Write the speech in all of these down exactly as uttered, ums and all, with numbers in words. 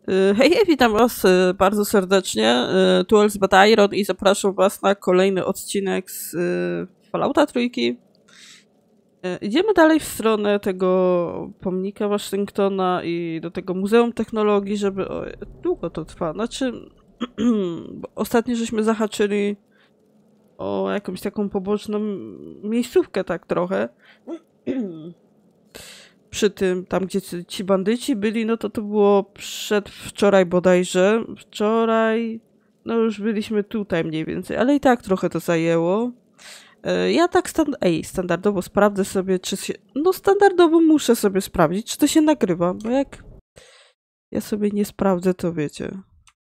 Y, Hej, hej, witam was y, bardzo serdecznie. Y, Tu Elzbat Iron i zapraszam was na kolejny odcinek z y, Fallouta Trójki. Y, Idziemy dalej w stronę tego pomnika Waszyngtona i do tego Muzeum Technologii, żeby... O, długo to trwa. Znaczy, bo ostatnio żeśmy zahaczyli o jakąś taką poboczną miejscówkę tak trochę. Przy tym, tam gdzie ci- ci bandyci byli, no to to było przedwczoraj bodajże. Wczoraj, no już byliśmy tutaj mniej więcej, ale i tak trochę to zajęło. E, Ja tak stand Ej, standardowo sprawdzę sobie, czy się... No standardowo muszę sobie sprawdzić, czy to się nagrywa, bo jak ja sobie nie sprawdzę, to wiecie.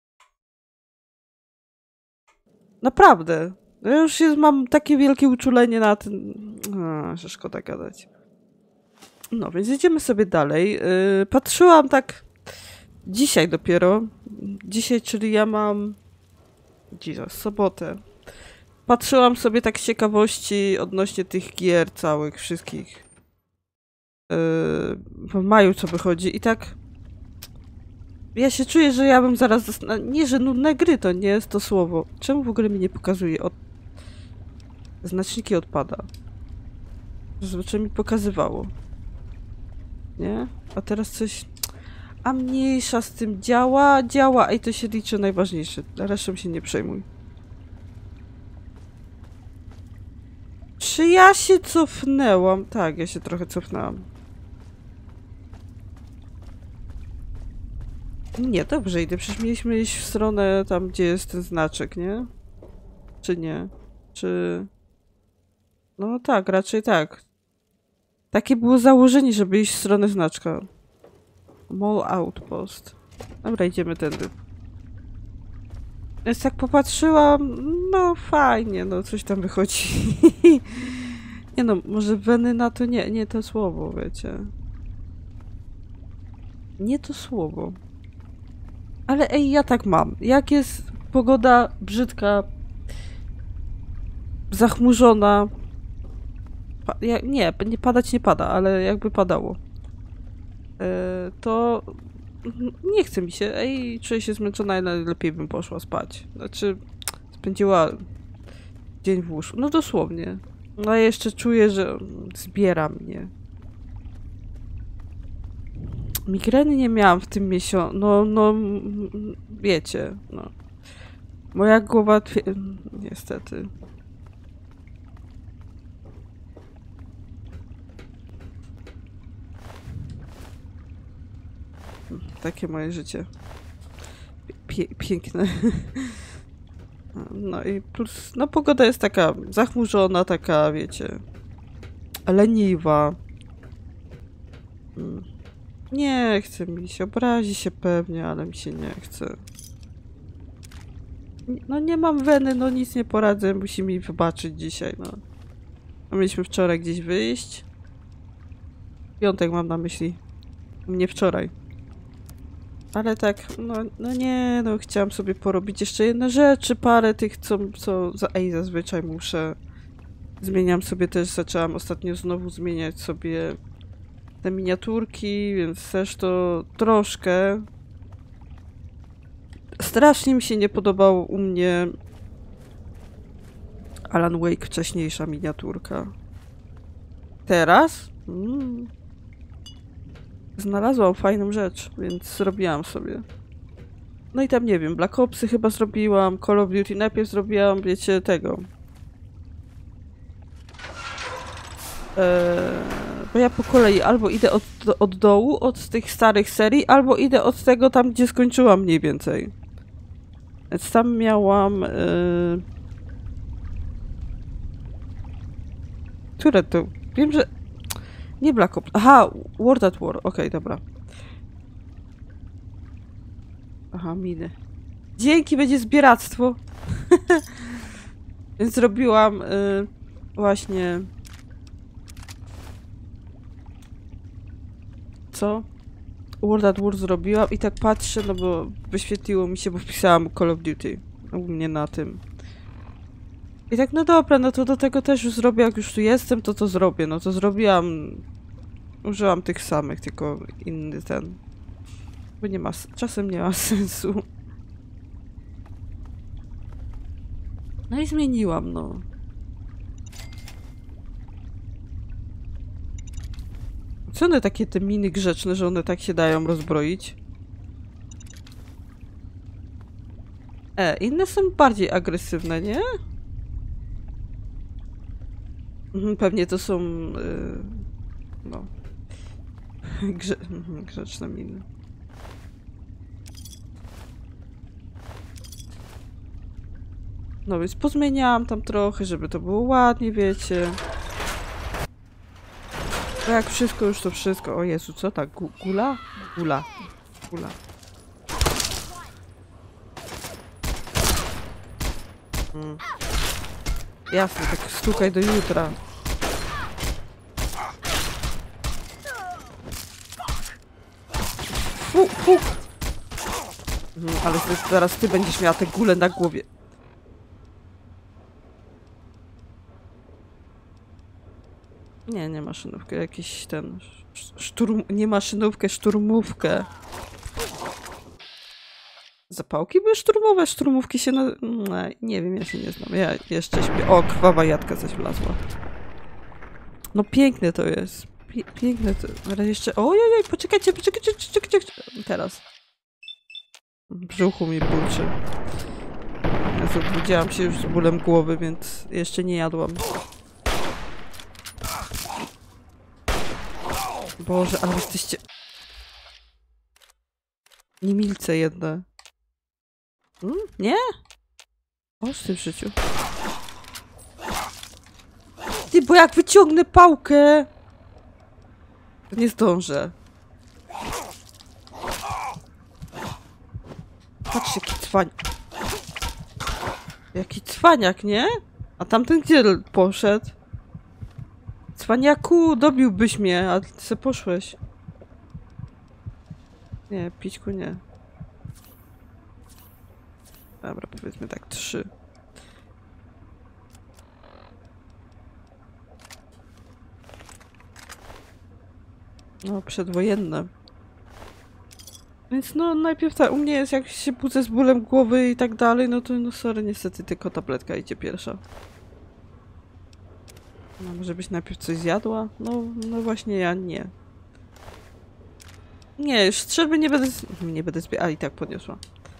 Naprawdę. Ja już jest, mam takie wielkie uczulenie na tym... A, że szkoda gadać. No, więc idziemy sobie dalej. Yy, patrzyłam tak dzisiaj dopiero. Dzisiaj, czyli ja mam... Jesus, sobotę. Patrzyłam sobie tak z ciekawości odnośnie tych gier całych, wszystkich. Yy, w maju co wychodzi i tak... Ja się czuję, że ja bym zaraz... Dostana... Nie, że nudne gry to nie jest to słowo. Czemu w ogóle mi nie pokazuje? Od... Znaczniki odpada. Zazwyczaj mi pokazywało. Nie? A teraz coś... A mniejsza z tym działa, działa, i to się liczy najważniejsze. Resztą się nie przejmuj. Czy ja się cofnęłam? Tak, ja się trochę cofnęłam. Nie, dobrze idę. Przecież mieliśmy iść w stronę tam, gdzie jest ten znaczek, nie? Czy nie? Czy... No tak, raczej tak. Takie było założenie, żeby iść w stronę znaczka. Mall Outpost. Dobra, idziemy tędy. Więc tak popatrzyłam, no fajnie, no coś tam wychodzi. Nie no, może wenyna to nie, nie to słowo, wiecie. Nie to słowo. Ale ej, ja tak mam. Jak jest pogoda brzydka, zachmurzona, pa ja, nie, nie padać nie pada, ale jakby padało, yy, to nie chce mi się, ej, czuję się zmęczona i najlepiej bym poszła spać. Znaczy, spędziła dzień w łóżku. No dosłownie. No ja jeszcze czuję, że zbiera mnie. Migreny nie miałam w tym miesiącu. No, no, wiecie, no. Moja głowa... Twie... Niestety. Takie moje życie. Pie piękne. No i plus, no pogoda jest taka zachmurzona, taka, wiecie, leniwa. Nie chce mi się, obrazi się pewnie, ale mi się nie chce. No nie mam weny, no nic nie poradzę, musi mi wybaczyć dzisiaj, no. A mieliśmy wczoraj gdzieś wyjść. Piątek mam na myśli. Nie wczoraj. Ale tak, no, no nie, no chciałam sobie porobić jeszcze jedne rzeczy, parę tych, co, co za, ej, zazwyczaj muszę. Zmieniam sobie też, zaczęłam ostatnio znowu zmieniać sobie te miniaturki, więc też to troszkę. Strasznie mi się nie podobało u mnie Alan Wake wcześniejsza miniaturka. Teraz? Mm. Znalazłam fajną rzecz, więc zrobiłam sobie. No i tam nie wiem, Black Opsy chyba zrobiłam, Call of Duty najpierw zrobiłam, wiecie, tego. Eee, bo ja po kolei albo idę od, od dołu, od tych starych serii, albo idę od tego tam, gdzie skończyłam mniej więcej. Więc tam miałam... Eee... Które to? Wiem, że... Nie Black Ops. Aha, World at War. Okej, okay, dobra. Aha, miny. Dzięki, będzie zbieractwo. Więc zrobiłam y, właśnie... Co? World at War zrobiłam i tak patrzę, no bo wyświetliło mi się, bo wpisałam Call of Duty. U mnie na tym. I tak, no dobra, no to do tego też już zrobię, jak już tu jestem, to to zrobię. No to zrobiłam... Użyłam tych samych, tylko inny ten. Bo nie ma... Czasem nie ma sensu. No i zmieniłam, no. Co one takie te miny grzeczne, że one tak się dają rozbroić? E, inne są bardziej agresywne, nie? Mhm, pewnie to są... Yy, no... Grze grzeczne miny. No więc pozmieniałam tam trochę, żeby to było ładnie, wiecie. Bo jak wszystko, już to wszystko. O Jezu, co tak? Gu gula? Gula. Gula. Mm. Jasne, tak stukaj do jutra. Fu, fu. Mm, ale teraz ty będziesz miała te gule na głowie. Nie, nie maszynówkę, jakiś ten... Szturm... Nie maszynówkę, szturmówkę. Zapałki były szturmowe, szturmówki się na... Nie, nie wiem, ja się nie znam. Ja jeszcze śpię. O, krwawa jadka coś wlazła. No piękne to jest. Pie piękne to... Ale jeszcze... Ojej, poczekajcie, poczekajcie, poczekajcie. Teraz. W brzuchu mi burczy. Ja obudziłam się już z bólem głowy, więc jeszcze nie jadłam. Boże, ale jesteście... Niemilce jedne. Hmm? Nie? O, w tym życiu. Ty, bo jak wyciągnę pałkę... To nie zdążę. Patrz, jaki cwaniak. Jaki cwaniak, nie? A tamten gdzie poszedł? Cwaniaku, dobiłbyś mnie, a ty se poszłeś. Nie, pićku nie. Dobra, powiedzmy tak, trzy. No, przedwojenne. Więc no, najpierw tak, u mnie jest, jak się budzę z bólem głowy i tak dalej, no to no sorry, niestety tylko tabletka idzie pierwsza. No, może byś najpierw coś zjadła? No, no właśnie ja nie. Nie, już strzelby nie będę... Nie będę zbierać. A, i tak podniosła.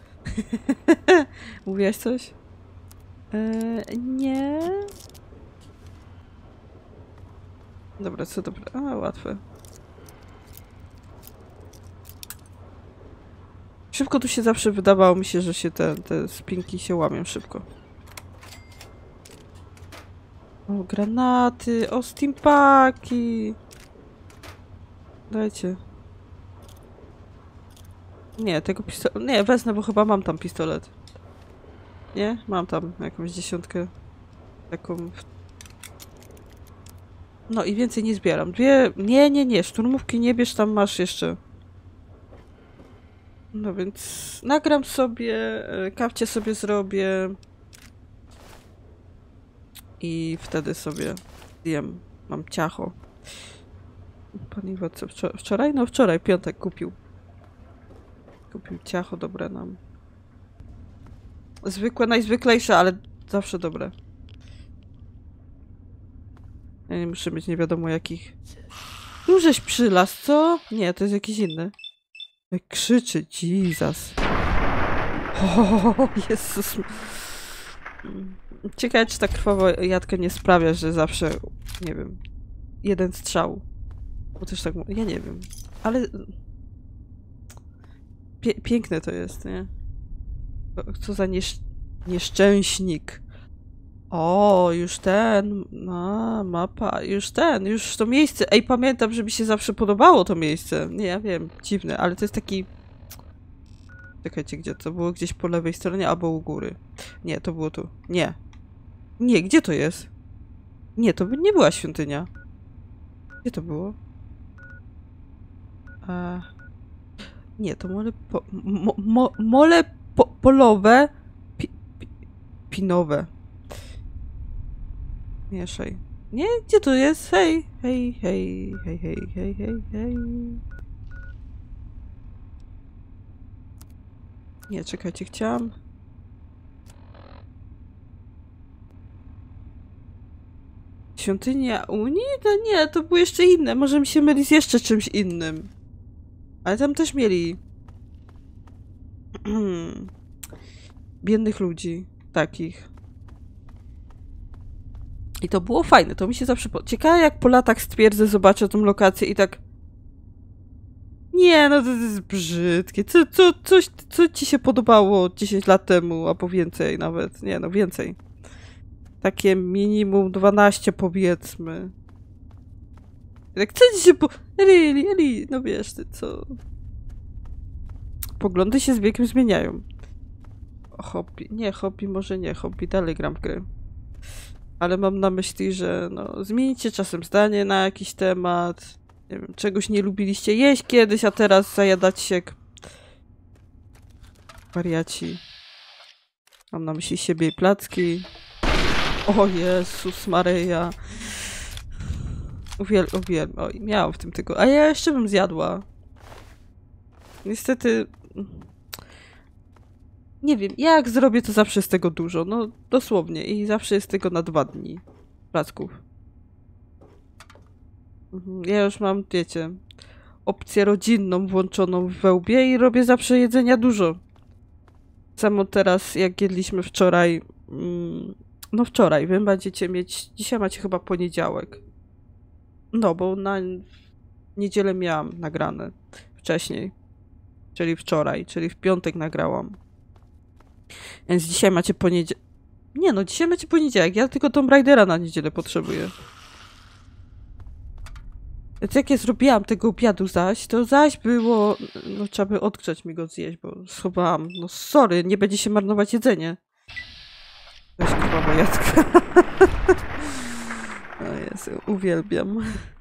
Mówiłaś coś? Eee, nie. Dobra, co to... A, łatwe. Szybko tu się zawsze wydawało mi się, że się te, te spinki się łamią szybko. O, granaty, o, steampaki. Dajcie. Nie, tego pistoletu... Nie, wezmę, bo chyba mam tam pistolet. Nie? Mam tam jakąś dziesiątkę. Taką... No i więcej nie zbieram. Dwie... Nie, nie, nie. Szturmówki nie bierz, tam masz jeszcze. No więc... Nagram sobie, kawcie sobie zrobię. I wtedy sobie zjem. Mam ciacho. Paniwa, co wczor wczoraj? No wczoraj, piątek kupił. Kupił ciacho dobre nam. Zwykłe, najzwyklejsze, ale zawsze dobre. Ja nie muszę mieć nie wiadomo jakich. Tu żeś przylas, co? Nie, to jest jakiś inny. Jak krzyczy, Jesus. O, Jezus. Ciekawe, czy ta krwawa jadka nie sprawia, że zawsze, nie wiem, jeden strzał. Bo też tak, ja nie wiem. Ale... Pie piękne to jest, nie? Co za niesz nieszczęśnik. O, już ten. No, mapa. Już ten, już to miejsce. Ej, pamiętam, że mi się zawsze podobało to miejsce. Nie, ja wiem, dziwne, ale to jest taki... Czekajcie, gdzie to było? Gdzieś po lewej stronie albo u góry. Nie, to było tu. Nie. Nie, gdzie to jest? Nie, to by nie była świątynia. Gdzie to było? A... Nie, to mole po... Mo, mo, mole po, polowe... Pi, pi, pinowe. Mieszaj. Nie? Gdzie to jest? Hej, hej, hej, hej, hej, hej, hej, hej. Nie, czekajcie, chciałam... Świątynia Unii? No nie, to było jeszcze inne. Może mi się myli z jeszcze czymś innym. Ale tam też mieli... biednych ludzi. Takich. I to było fajne. To mi się zawsze... Po... Ciekawe, jak po latach stwierdzę, zobaczę tą lokację i tak... Nie, no to jest brzydkie. Co, co, coś, co ci się podobało dziesięć lat temu, albo więcej nawet. Nie, no więcej. Takie minimum dwanaście powiedzmy. Jak co ci się po... Really, really, no wiesz ty co... Poglądy się z wiekiem zmieniają. Hobby. Nie, hobby może nie. Hobby dalej gram w gry. Ale mam na myśli, że no, zmienicie czasem zdanie na jakiś temat. Nie wiem, czegoś nie lubiliście jeść kiedyś, a teraz zajadać się jak wariaci. Mam na myśli siebie i placki. O Jezus Maryja. Uwiel, uwiel, oj, miałam w tym tylko. A ja jeszcze bym zjadła. Niestety... Nie wiem, jak zrobię, to zawsze jest tego dużo. No, dosłownie. I zawsze jest tego na dwa dni. Placków. Mhm. Ja już mam, wiecie, opcję rodzinną włączoną w wełbie i robię zawsze jedzenia dużo. Samo teraz, jak jedliśmy wczoraj... Mm, no wczoraj, wy będziecie mieć... Dzisiaj macie chyba poniedziałek. No, bo na niedzielę miałam nagrane. Wcześniej. Czyli wczoraj, czyli w piątek nagrałam. Więc dzisiaj macie poniedziałek. Nie no, dzisiaj macie poniedziałek. Ja tylko Tomb Raidera na niedzielę potrzebuję. Więc jak ja zrobiłam tego obiadu zaś, to zaś było... No trzeba by odgrzać mi go zjeść, bo schowałam. No sorry, nie będzie się marnować jedzenie. Weź krwawa jadka. O Jezu, uwielbiam.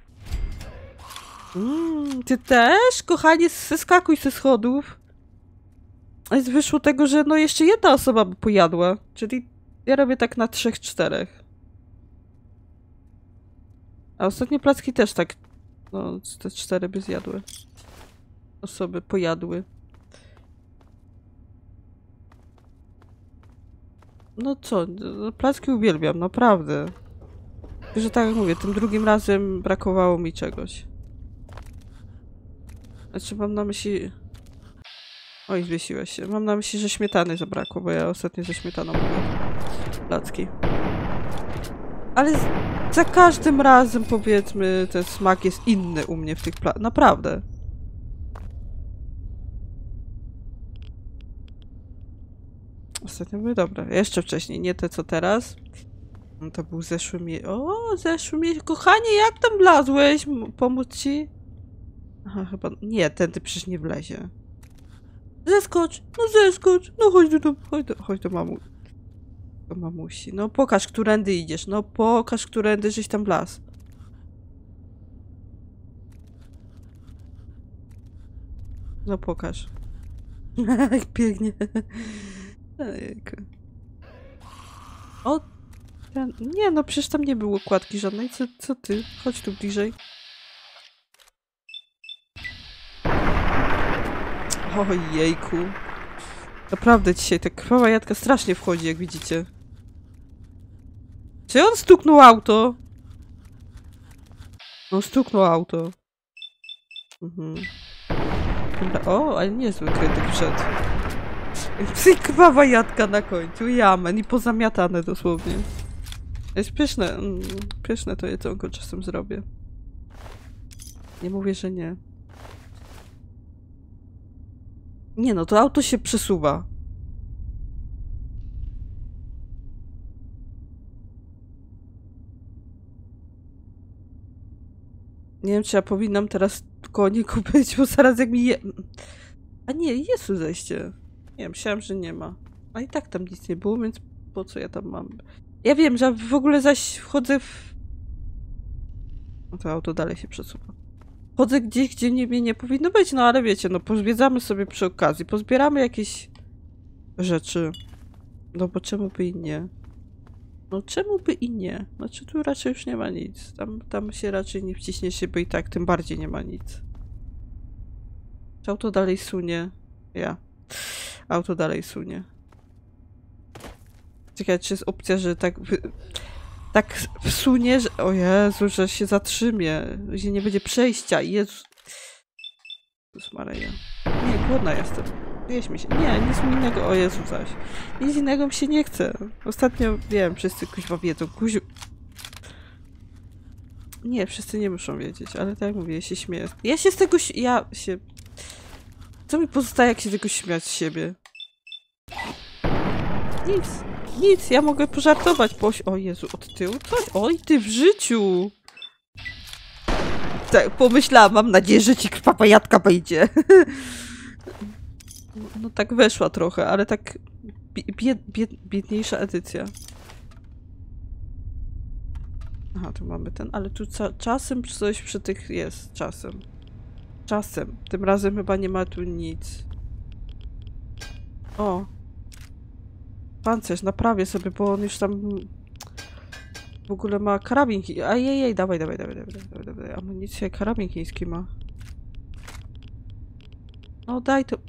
Mm, ty też, kochanie, zeskakuj ze schodów. Więc wyszło tego, że no jeszcze jedna osoba by pojadła. Czyli ja robię tak na trzech, czterech. A ostatnie placki też tak, no te cztery by zjadły. Osoby pojadły. No co, no, placki uwielbiam, naprawdę. Że tak jak mówię, tym drugim razem brakowało mi czegoś. Znaczy mam na myśli... Oj, zwiesiłeś się. Mam na myśli, że śmietany zabrakło, bo ja ostatnio ze śmietaną mówię. Placki. Ale z... za każdym razem, powiedzmy, ten smak jest inny u mnie w tych plackach. Naprawdę. Ostatnio były dobre. Jeszcze wcześniej, nie te co teraz. No to był zeszły miesiąc. O, zeszły miesiąc. Kochanie, jak tam wlazłeś? M pomóc ci? Aha, chyba... Nie, ten ty przecież nie wlezie. Zeskocz! No zeskocz! No chodź do, chodź do, chodź do mamu. Do mamusi. No pokaż, którędy idziesz. No pokaż, którędy żeś tam wlazł. No pokaż. Jak pięknie. Ojejku. O! Ten... Nie no, przecież tam nie było kładki żadnej. Co, co ty? Chodź tu bliżej. Ojejku. Naprawdę dzisiaj ta krwawa jadka strasznie wchodzi, jak widzicie. Czy on stuknął auto? On stuknął auto. Mhm. Dobra. O, ale niezły krytyk wszedł. Krwawa jadka na końcu. Jamen i pozamiatane dosłownie. Jest pyszne. Mm, pyszne to jedzonko czasem zrobię. Nie mówię, że nie. Nie no, to auto się przesuwa. Nie wiem, czy ja powinnam teraz koło niego być, bo zaraz jak mi je... A nie, jest tu zejście. Nie, myślałam, że nie ma. A i tak tam nic nie było, więc po co ja tam mam? Ja wiem, że w ogóle zaś wchodzę w... No to auto dalej się przesuwa. Chodzę gdzieś, gdzie nie, mnie nie powinno być, no ale wiecie, no pozwiedzamy sobie przy okazji, pozbieramy jakieś rzeczy. No bo czemu by i nie? No czemu by i nie? Znaczy tu raczej już nie ma nic. Tam, tam się raczej nie wciśnie się, bo i tak tym bardziej nie ma nic. Czy auto dalej sunie? Ja. auto dalej sunie. Ciekawe, czy jest opcja, że tak wy... tak wsunie, że... O Jezu, że się zatrzymie. Że nie będzie przejścia. Jezu. Jezus Maryja. Nie, głodna jestem. Jeść mi się. Nie, nic mi innego. O Jezu, zaś. Nic innego mi się nie chce. Ostatnio, wiem, wszyscy kuźwa wiedzą. Kuziu... Nie, wszyscy nie muszą wiedzieć, ale tak jak mówię, ja się śmieję. Ja się z tego... Ja się... Co mi pozostaje, jak się tego śmiać z siebie? Nic. Nic, ja mogę pożartować. Poś... O Jezu, od tyłu coś? Oj, ty w życiu! Tak, pomyślałam, mam nadzieję, że ci papajatka wejdzie. No tak weszła trochę, ale tak... Bied, bied, biedniejsza edycja. Aha, tu mamy ten, ale tu czasem coś przy tych jest, czasem. Czasem. Tym razem chyba nie ma tu nic. O. Pancerz, naprawię sobie, bo on już tam w ogóle ma karabin chiński. Ajejej, dawaj, dawaj, dawaj, dawaj, dawaj, dawaj. Amunicję, karabin chiński ma. No daj to.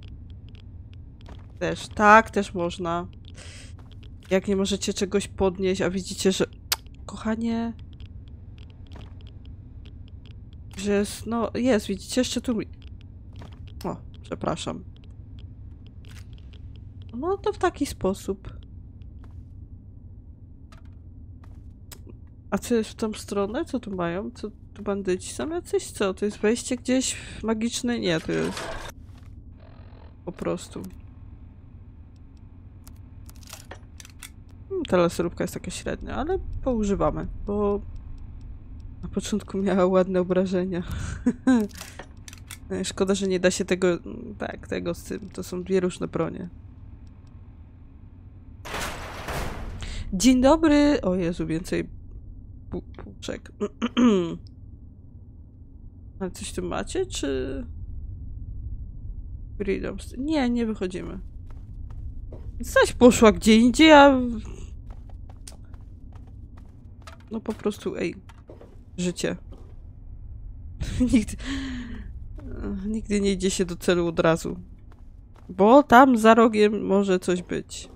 Też, tak, też można. Jak nie możecie czegoś podnieść, a widzicie, że... Kochanie... Że jest, no jest, widzicie, jeszcze tu... O, przepraszam. No to w taki sposób. A co jest w tą stronę? Co tu mają? Co tu bandyci są jacyś? Co? To jest wejście gdzieś magiczne? Nie, to jest... Po prostu. Ta laserówka jest taka średnia, ale poużywamy, bo... Na początku miała ładne obrażenia. Szkoda, że nie da się tego... Tak, tego z tym. To są dwie różne bronie. Dzień dobry! O Jezu, więcej puczek. Ale coś tu macie, czy... Freedom... Nie, nie wychodzimy. Zaś poszła gdzie indziej, a... No po prostu, ej. Życie. Nigdy... Nigdy nie idzie się do celu od razu. Bo tam za rogiem może coś być.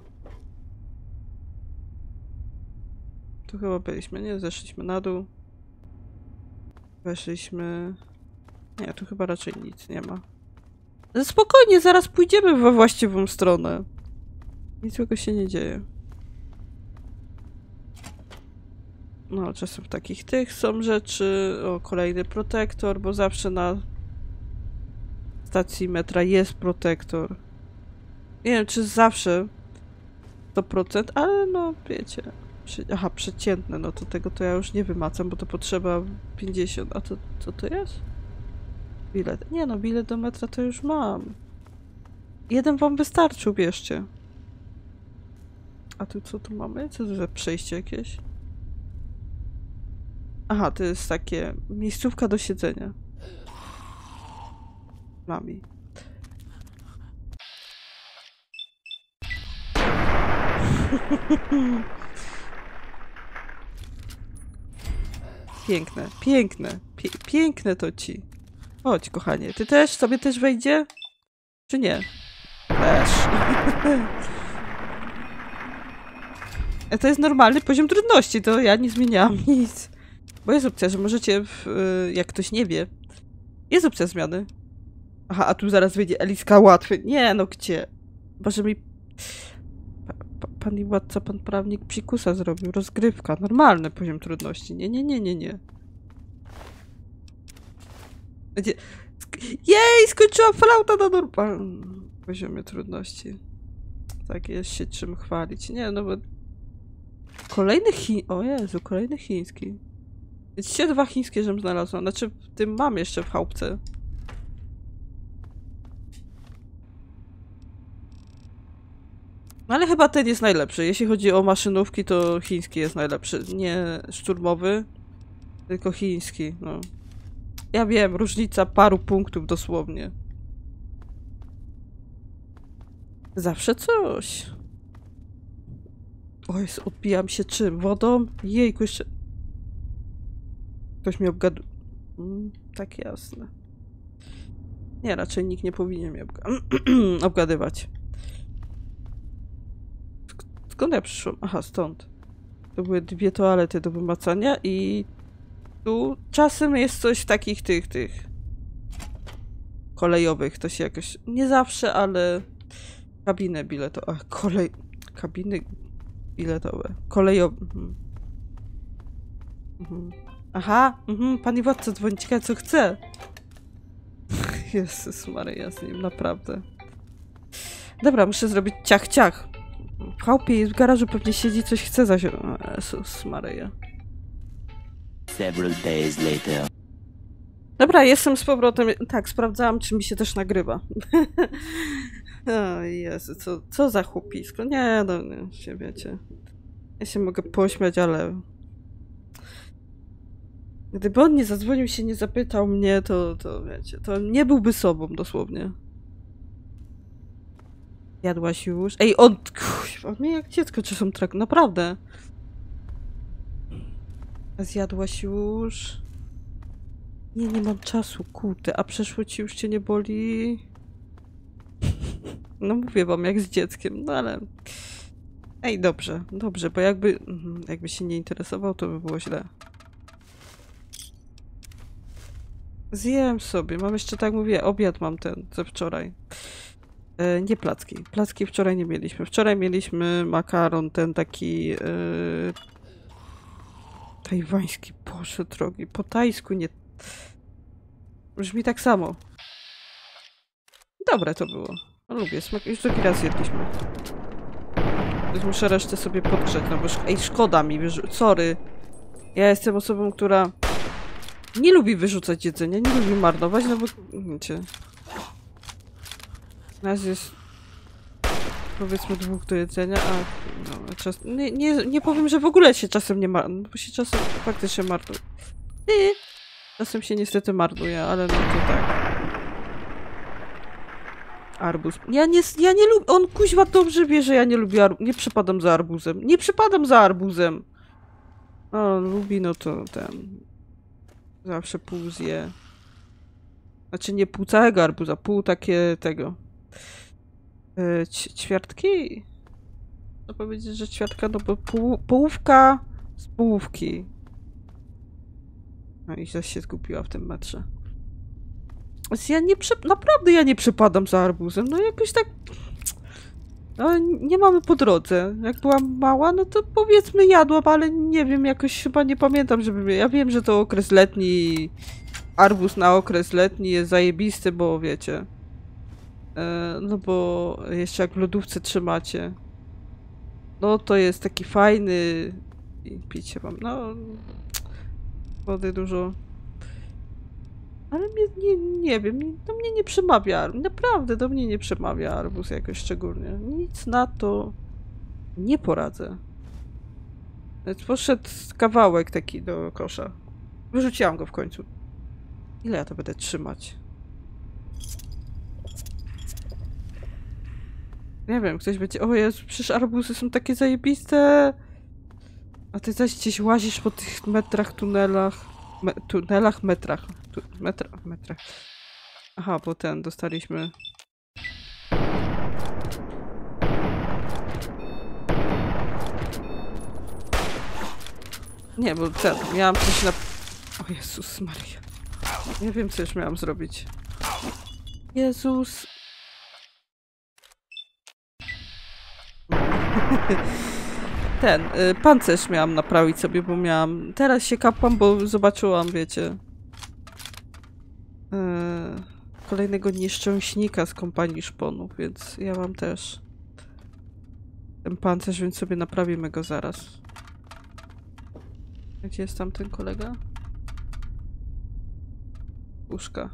Tu chyba byliśmy, nie? Zeszliśmy na dół. Weszliśmy... Nie, tu chyba raczej nic nie ma. Spokojnie, zaraz pójdziemy we właściwą stronę. Nic złego się nie dzieje. No, czasem w takich tych są rzeczy. O, kolejny protektor, bo zawsze na stacji metra jest protektor. Nie wiem, czy zawsze sto procent, ale no, wiecie. Aha, przeciętne, no to tego to ja już nie wymacam, bo to potrzeba pięćdziesiąt. A to co to jest? Bilet. Nie no, bilet do metra to już mam. Jeden wam wystarczy, bierzcie. A tu co tu mamy? Co to za przejście jakieś? Aha, to jest takie... miejscówka do siedzenia. Mami. Piękne, piękne. Pie piękne to ci. Chodź, kochanie. Ty też? Sobie też wejdzie? Czy nie? Też. To jest normalny poziom trudności, to ja nie zmieniałam nic. Bo jest opcja, że możecie, w, jak ktoś nie wie, jest opcja zmiany. Aha, a tu zaraz wyjdzie Eliska łatwy. Nie, no gdzie? Boże mi... Pa, pa, pan i władca, pan prawnik psikusa zrobił. Rozgrywka. Normalny poziom trudności. Nie, nie, nie, nie, nie. Gdzie... Jej, skończyłam flauta na normalnym poziomie trudności. Tak jest się czym chwalić. Nie, no bo... Kolejny chi... O Jezu, kolejny chiński. Widzicie, dwa chińskie, żem znalazła. Znaczy, w tym mam jeszcze w chałupce. No ale chyba ten jest najlepszy. Jeśli chodzi o maszynówki, to chiński jest najlepszy. Nie szturmowy, tylko chiński, no. Ja wiem, różnica paru punktów dosłownie. Zawsze coś. O Jezu, odbijam się czym? Wodą? Jejku, jeszcze... Ktoś mnie obgadł... Mm, tak jasne. Nie, raczej nikt nie powinien mnie obga obgadywać. Skąd ja przyszłam? Aha, stąd. To były dwie toalety do wymacania i tu czasem jest coś takich tych, tych kolejowych. To się jakoś... Nie zawsze, ale... Kabiny biletowe. Ach, kolej... Kabiny biletowe. Kolejowe. Mhm. Mhm. Aha, mhm. Pani władca dzwoni, ciekawe co chce. Jezus Maryja z nim, naprawdę. Dobra, muszę zrobić ciach, ciach. W chałupie w garażu pewnie siedzi, coś chce zaś... Jezus Maryja. Several days later. Dobra, jestem z powrotem. Tak, sprawdzałam, czy mi się też nagrywa. O Jezu, co, co za chłopisko. Nie, no nie, się wiecie. Ja się mogę pośmiać, ale... Gdyby on nie zadzwonił się, nie zapytał mnie, to, to wiecie, to nie byłby sobą, dosłownie. Jadłaś już? Ej, on... Kuźwa, mnie jak dziecko, czy są trak... Naprawdę. Zjadłaś już? Nie, nie mam czasu, kurde. A przeszło ci już cię nie boli? No mówię wam, jak z dzieckiem, no ale... Ej, dobrze, dobrze, bo jakby... Jakby się nie interesował, to by było źle. Zjem sobie. Mam jeszcze, tak mówię, obiad mam ten, co wczoraj. E, nie placki. Placki wczoraj nie mieliśmy. Wczoraj mieliśmy makaron, ten taki... E, tajwański, Boże drogi. Po tajsku nie... Brzmi tak samo. Dobre to było. No, lubię smak. Już drugi raz jedliśmy. Już muszę resztę sobie podgrzeć, no bo... Szk Ej, szkoda mi wyrzucić. Sorry. Ja jestem osobą, która... Nie lubi wyrzucać jedzenia, nie lubi marnować, no bo... Wiecie... Nas jest... Powiedzmy dwóch do jedzenia, a... No, czas... nie, nie, nie powiem, że w ogóle się czasem nie marnuje, bo się czasem faktycznie marnuje. Yy. Czasem się niestety marnuje, ale no to tak. Arbuz. Ja nie, ja nie lubię... On kuźwa dobrze wie, że ja nie lubię arbuzem. Nie przepadam za arbuzem. Nie przepadam za arbuzem! No, lubi, no to ten... Zawsze pół zje. Znaczy nie pół całego arbuza, pół takie tego. Yy, ćwiartki? Chcę powiedzieć, że ćwiartka, no bo pół, połówka z połówki. No i zaś się zgubiła w tym metrze. Więc ja nie przy... Naprawdę ja nie przypadam za arbuzem. No jakoś tak... No nie mamy po drodze. Jak byłam mała, no to powiedzmy jadłam, ale nie wiem, jakoś chyba nie pamiętam, żeby... Ja wiem, że to okres letni... Arbuz na okres letni jest zajebisty, bo wiecie... E, no bo jeszcze jak w lodówce trzymacie... No to jest taki fajny... I picie mam, no... Wody dużo... Ale mnie, nie, nie wiem, do mnie nie przemawia, naprawdę do mnie nie przemawia arbuz jakoś szczególnie. Nic na to nie poradzę. Więc poszedł kawałek taki do kosza. Wyrzuciłam go w końcu. Ile ja to będę trzymać? Nie wiem, ktoś będzie... O Jezu, przecież arbuzy są takie zajebiste! A ty zaś gdzieś łazisz po tych metrach, tunelach... Me, tunelach, metrach. Tu, metra, metrach. Aha, bo ten dostaliśmy... Nie, bo ten, miałam coś na... O Jezus Maria. Nie wiem, co już miałam zrobić. Jezus... Ten, y, pancerz miałam naprawić sobie, bo miałam... Teraz się kapłam, bo zobaczyłam, wiecie... Y, kolejnego nieszczęśnika z kompanii szponów, więc ja mam też... ten pancerz, więc sobie naprawimy go zaraz. Gdzie jest tam ten kolega? Łóżka.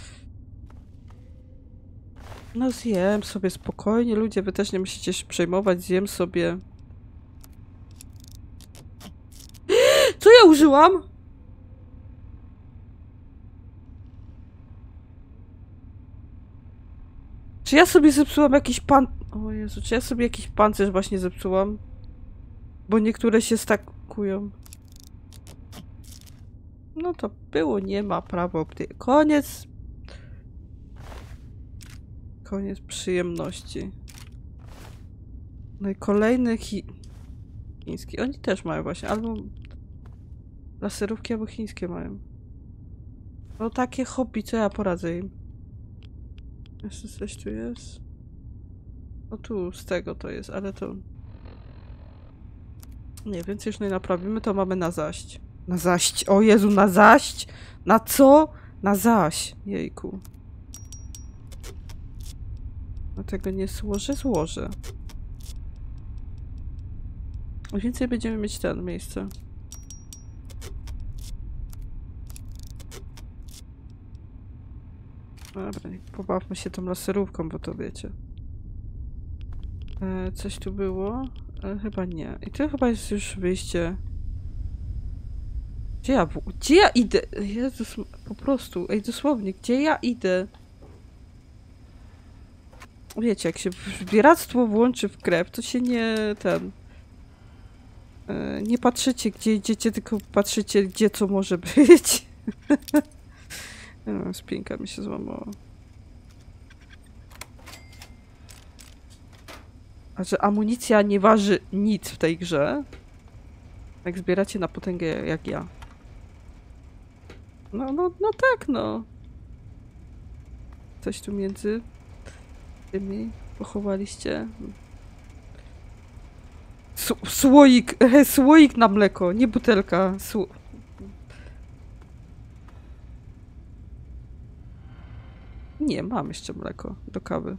No zjem sobie spokojnie, ludzie, wy też nie musicie się przejmować, zjem sobie... Co ja użyłam? Czy ja sobie zepsułam jakiś pan... O Jezu, czy ja sobie jakiś pancerz właśnie zepsułam? Bo niektóre się stakują. No to było, nie ma prawa. Koniec. Koniec przyjemności. No i kolejny chi... chiński. Oni też mają właśnie, albo laserówki, albo chińskie mają. No takie hobby, co ja poradzę im. Jeszcze coś tu jest? No tu z tego to jest, ale to... Nie, więc już nie naprawimy, to mamy na zaść. Na zaść, o Jezu, na zaść! Na co? Na zaś, jejku. No tego nie złożę, złożę. Więcej będziemy mieć ten miejsce. Dobra, pobawmy się tą laserówką, bo to wiecie. E, coś tu było? E, chyba nie. I to chyba jest już wyjście. Gdzie ja, gdzie ja idę? Jezus, po prostu. Ej, dosłownie, gdzie ja idę? Wiecie, jak się zbieractwo włączy w krew, to się nie ten... E, nie patrzycie, gdzie idziecie, tylko patrzycie, gdzie co może być. No, spinka mi się złamała. A że amunicja nie waży nic w tej grze, jak zbieracie na potęgę jak ja. No, no, no tak, no. Coś tu między tymi pochowaliście. S słoik, słoik na mleko, nie butelka. Sło nie, mam jeszcze mleko do kawy.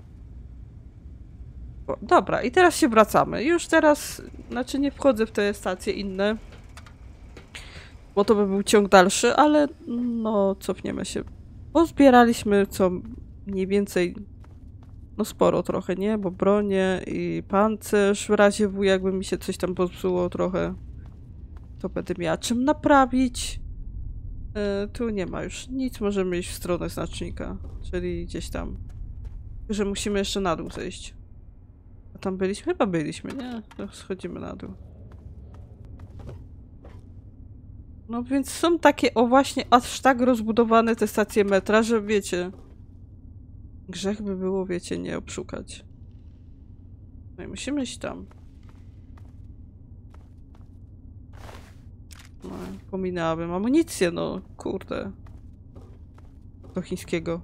O, dobra, i teraz się wracamy. Już teraz, znaczy nie wchodzę w te stacje inne, bo to by był ciąg dalszy, ale no cofniemy się. Pozbieraliśmy co mniej więcej, no sporo trochę, nie? Bo bronie i pancerz w razie W, jakby mi się coś tam popsuło trochę, to będę miała czym naprawić. Yy, tu nie ma już nic, możemy iść w stronę znacznika, czyli gdzieś tam. Że musimy jeszcze na dół zejść. A tam byliśmy? Chyba byliśmy, nie? To schodzimy na dół. No więc są takie, o właśnie, aż tak rozbudowane te stacje metra, że wiecie... Grzech by było, wiecie, nie obszukać. No i musimy iść tam. No, pominęłabym amunicję, no, kurde. Do chińskiego.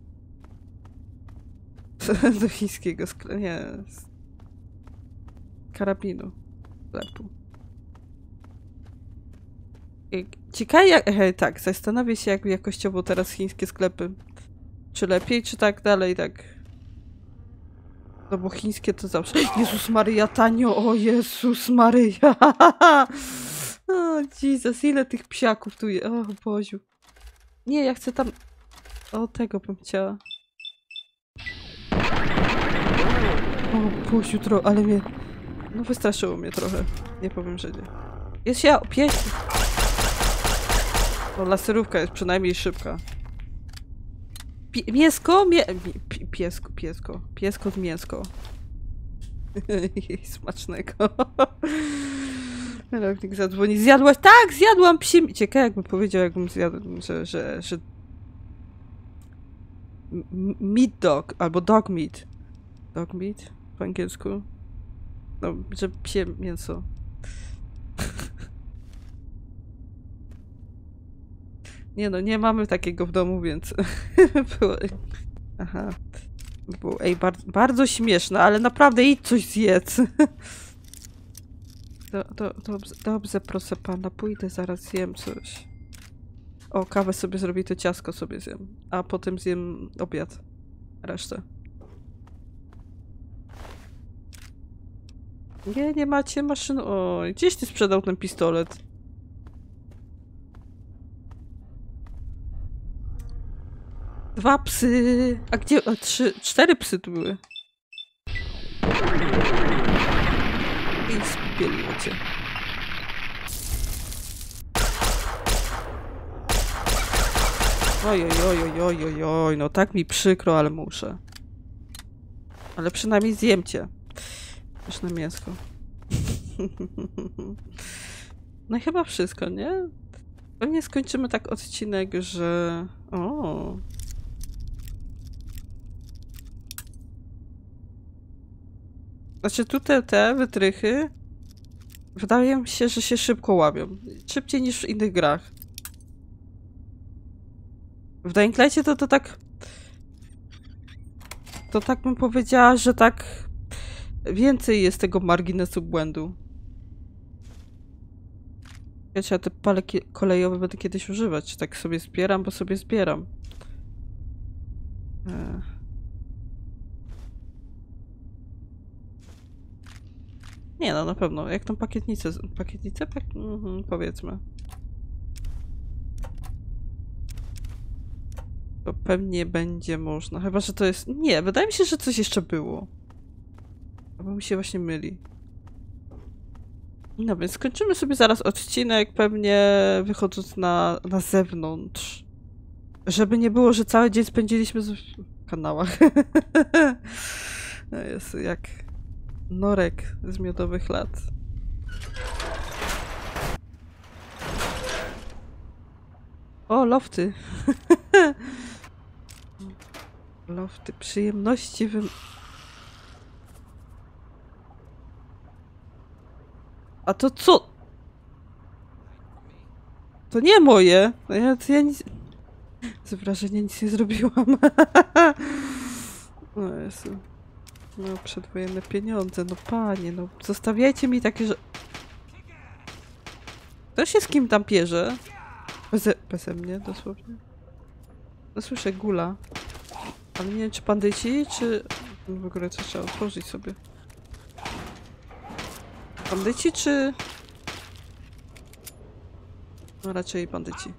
Do chińskiego sklepu, nie. Z karabinu. Sklepu. Ciekawe jak... Hej, tak, zastanowię się jak jakościowo teraz chińskie sklepy. Czy lepiej, czy tak dalej, tak. No bo chińskie to zawsze... Jezus Maryja, tanio! O Jezus Maryja! O Jezus, ile tych psiaków tu jest. O Boziu. Nie, ja chcę tam... O, tego bym chciała. O Boziu, tro... ale mnie... No wystraszyło mnie trochę. Nie powiem, że nie. Jest ja... Pies... No laserówka jest przynajmniej szybka. Pie mięsko? Mie P piesko, piesko. Piesko z mięsko. Smacznego. Lewnik zadzwoni. Zjadłaś? Tak, zjadłam psi... Ciekawe jakby powiedział, jakbym zjadł, że... że, że... Meat dog, albo dog meat. Dog meat? Po angielsku. No, że psie mięso. Nie no, nie mamy takiego w domu, więc... Było... Aha. Było, ej, bar bardzo śmieszne, ale naprawdę idź coś zjedz. Do, do, dobrze, dobrze, proszę pana, pójdę, zaraz zjem coś. O, kawę sobie zrobię, to ciastko sobie zjem. A potem zjem obiad. Resztę. Nie, nie macie maszyny. Oj, gdzieś ty sprzedał ten pistolet? Dwa psy. A gdzie? A trzy, cztery psy tu były. I spieliło cię. Oj, oj, oj, oj, oj, oj, oj, no tak mi przykro, ale muszę. Ale przynajmniej zjem cię. Już na mięsko. No i chyba wszystko, nie? Pewnie skończymy tak odcinek, że... O. Znaczy tutaj te wytrychy wydaje mi się, że się szybko łamią. Szybciej niż w innych grach. W Dying Light'cie to, to tak... To tak bym powiedziała, że tak... Więcej jest tego marginesu błędu. Ja te pale kolejowe będę kiedyś używać. Tak sobie zbieram, bo sobie zbieram. E. Nie no, na pewno. Jak tą pakietnicę... Pakietnicę? Pak... Mhm, powiedzmy. To pewnie będzie można. Chyba, że to jest... Nie, wydaje mi się, że coś jeszcze było. Albo mi się właśnie myli. No więc skończymy sobie zaraz odcinek, pewnie wychodząc na, na zewnątrz. Żeby nie było, że cały dzień spędziliśmy w kanałach. Jest jak norek z miodowych lat. O, lofty. Lofty przyjemności wy... A to co? To nie moje. Ja, to ja nic... Z wrażenia nic nie zrobiłam. No Jezu. No, przedwojenne pieniądze. No panie, no zostawiajcie mi takie, że... Kto się z kim tam pierze? Beze, beze mnie, dosłownie. No słyszę gula. Ale nie wiem, czy bandyci, czy... W ogóle coś trzeba otworzyć sobie. Bandyci, czy... No raczej bandyci.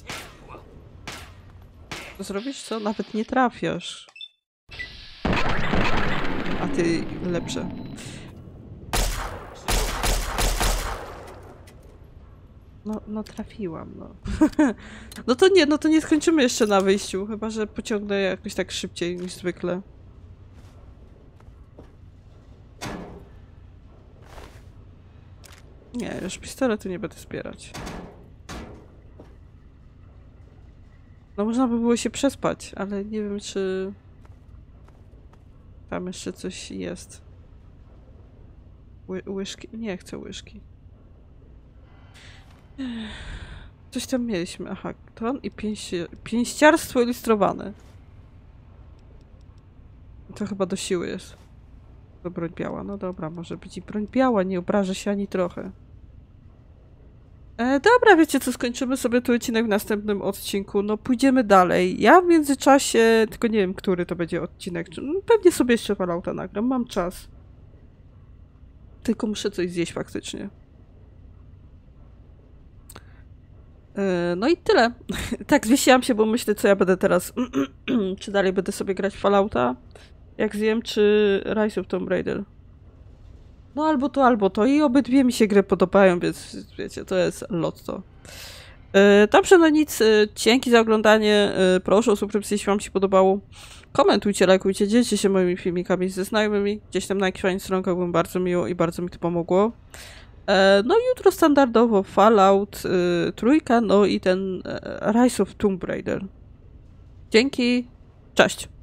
Co zrobisz? Co? Nawet nie trafiasz. A ty lepsze. No, no trafiłam, no. No to nie, no to nie skończymy jeszcze na wyjściu, chyba że pociągnę jakoś tak szybciej niż zwykle. Nie, już pistoletu nie będę zbierać. No można by było się przespać, ale nie wiem, czy... Tam jeszcze coś jest. Ły łyżki? Nie chcę łyżki. Coś tam mieliśmy. Aha, tron i pięści pięściarstwo ilustrowane. To chyba do siły jest. To broń biała. No dobra, może być i broń biała, nie obrażę się ani trochę. E, dobra, wiecie co, skończymy sobie tu odcinek w następnym odcinku. No pójdziemy dalej. Ja w międzyczasie, tylko nie wiem, który to będzie odcinek. No, pewnie sobie jeszcze Fallouta nagram, mam czas. Tylko muszę coś zjeść faktycznie. E, no i tyle. Tak, zwiesiłam się, bo myślę, co ja będę teraz... czy dalej będę sobie grać w Fallouta, jak zjem, czy Rise of Tomb Raider. No albo to, albo to. I obydwie mi się gry podobają, więc wiecie, to jest lotto. Yy, dobrze, no nic. Yy, dzięki za oglądanie. Yy, proszę o subskrypcję, jeśli wam się podobało. Komentujcie, lajkujcie, dzielcie się moimi filmikami ze znajomymi. Gdzieś tam na jakichś fajnych stronkach byłem bardzo miło i bardzo mi to pomogło. Yy, no i jutro standardowo Fallout, yy, trójka, no i ten yy, Rise of Tomb Raider. Dzięki. Cześć.